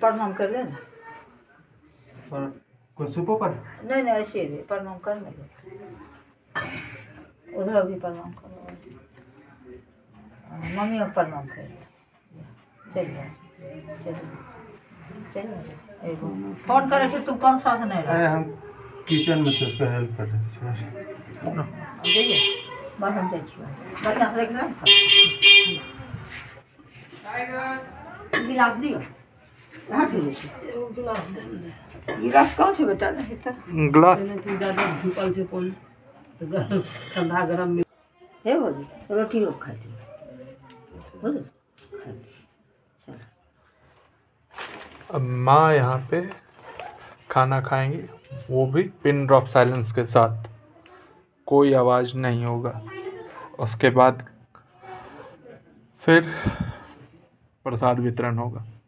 प्रणाम कर लेना। पर कौन सुपो पर? नहीं नहीं, ऐसे भी प्रणाम करने दो, उधर भी प्रणाम करो, मम्मी को प्रणाम कर। चल चल एगो फोन करे छो, तू कौन सा से नहीं रहा? हम किचन में थे, उसका हेल्प कर रहे थे थोड़ा सा। देखिए बर्तन दे छियो, बढ़िया से रख ना। गिलास दियो, कहाँ से गिलास दे? गिलास कहाँ से बेटा? नहीं तो ग्लास ढुकल से कौन ठंडा गरम में हे बोली रोटी लोग खाती बोल। अब माँ यहाँ पे खाना खाएंगी, वो भी पिन ड्रॉप साइलेंस के साथ, कोई आवाज़ नहीं होगा। उसके बाद फिर प्रसाद वितरण होगा।